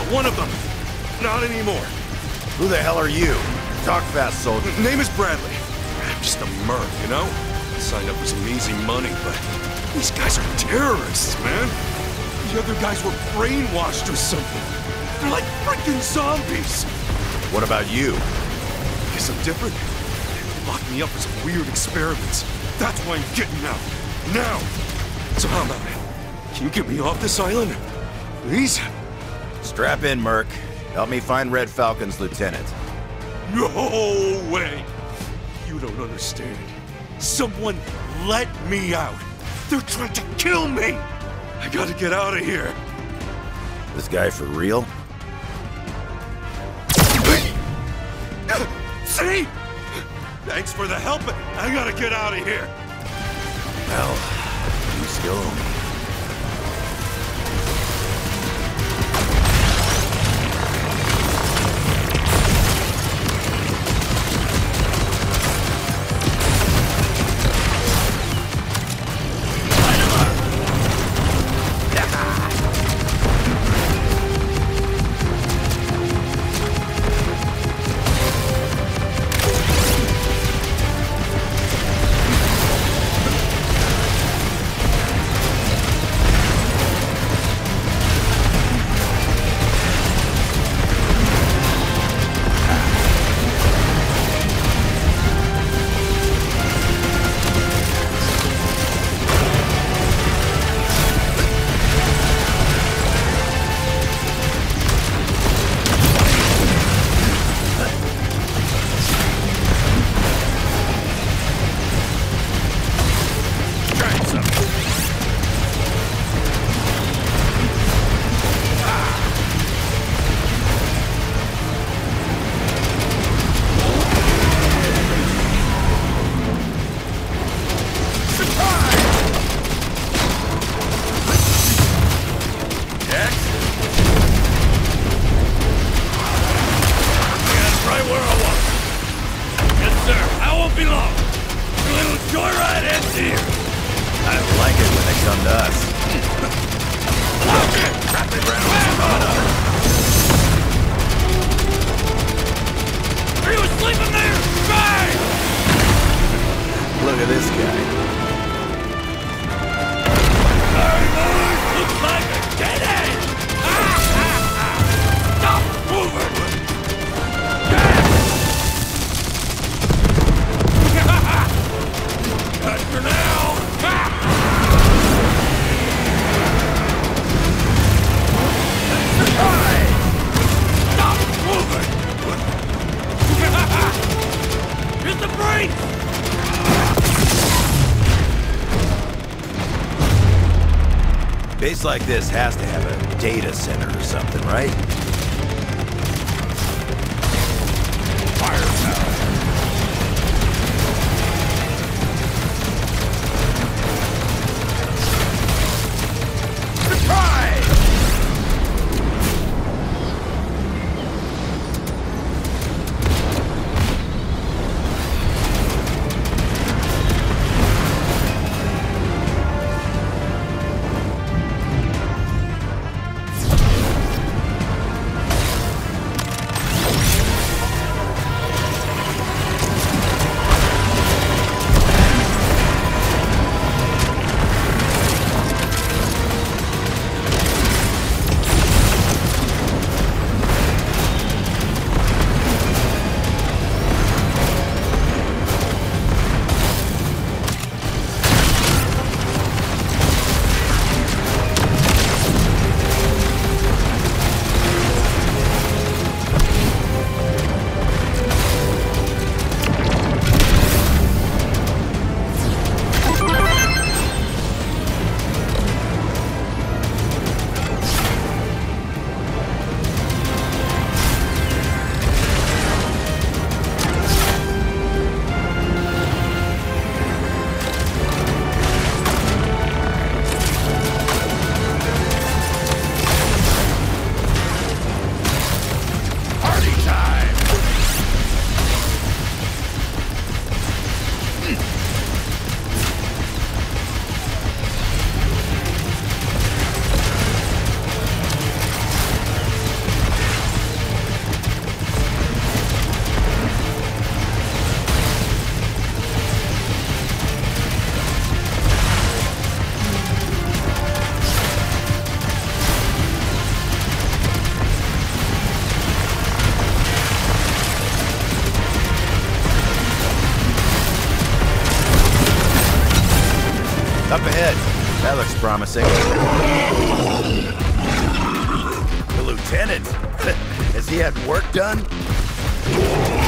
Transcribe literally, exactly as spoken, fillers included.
one of them. Not anymore. Who the hell are you? Talk fast, soldier. Name is Bradley. I'm just a merc, you know? Signed up for some easy money, but these guys are terrorists, man. The other guys were brainwashed or something. They're like freaking zombies. What about you? Guess I'm different. They locked me up for some weird experiments. That's why I'm getting out. Now! So how about it? Can you get me off this island? Please? Strap in, Merc. Help me find Red Falcon's lieutenant. No way! You don't understand. Someone let me out. They're trying to kill me! I gotta get out of here. This guy for real? See? Thanks for the help, but I gotta get out of here. Well, you still owe me. Look at this guy. Sorry, boys! Looks like a dead end! Ah, ah, ah. Stop moving! Cut for now! Stop moving! Hit the brakes! Base like this has to have a data center or something, right? Firepower. Surprise! Up ahead. That looks promising. The lieutenant? Has he had work done?